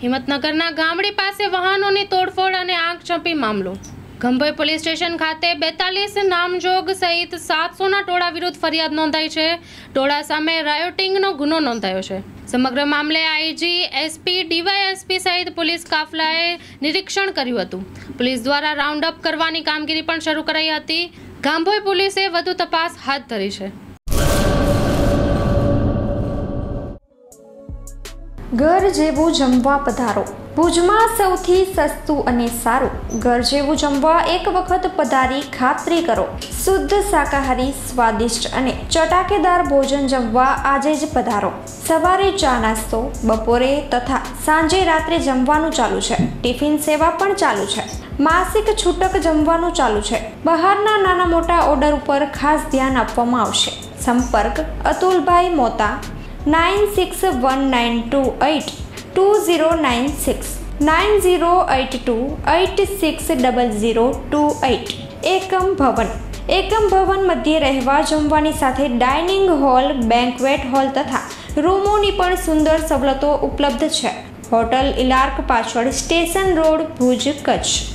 હિંમતનગરના ગામડી પાસે વાહનોની તોડફોડ અને આગચંપી મામલો. ગંભોઈ પોલીસ સ્ટેશન ખાતે 42 નામજોગ સહિત 700ના ટોળા વિરુદ્ધ ફરિયાદ નોંધાઈ છે. ટોળા સામે રાયોટિંગનો ગુનો નોંધાયો છે. સમગ્ર મામલે આઈજી, એસપી, ડીવાયએસપી સહિત પોલીસ કાફલાએ નિરીક્ષણ કર્યું હતું. પોલીસ દ્વારા રાઉન્ડ અપ કરવાની કામગીરી પણ શરૂ કરાઈ હતી. ગામભોઈ પોલીસે વધુ તપાસ હાથ ધરી છે. ઘર જેવું જમવા પધારો. ભુજમાં સૌથી સસ્તું અને સારું ઘર જેવું જમવા એક વખત પધારી ખાતરી કરો. શુદ્ધ શાકાહારી, સ્વાદિષ્ટ અને ચટાકેદાર ભોજન જમવા આજે જ પધારો. સવારે ચા નાસ્તો, બપોરે તથા સાંજે રાત્રે જમવાનું ચાલુ છે. ટિફિન સેવા પણ ચાલુ છે. માસિક છૂટક જમવાનું ચાલુ છે. બહારના નાના મોટા ઓર્ડર ઉપર ખાસ ધ્યાન આપવામાં આવશે. સંપર્ક અતુલભાઈ મોતા 9619282096 9082860028. એકમ ભવન. એકમ ભવન મધ્યે રહેવા જમવાની સાથે ડાઇનિંગ હોલ, બેન્ક્વેટ હોલ તથા રૂમોની પણ સુંદર સવલતો ઉપલબ્ધ છે. હોટલ ઇલાર્ક પાછળ, સ્ટેશન રોડ, ભુજ, કચ્છ.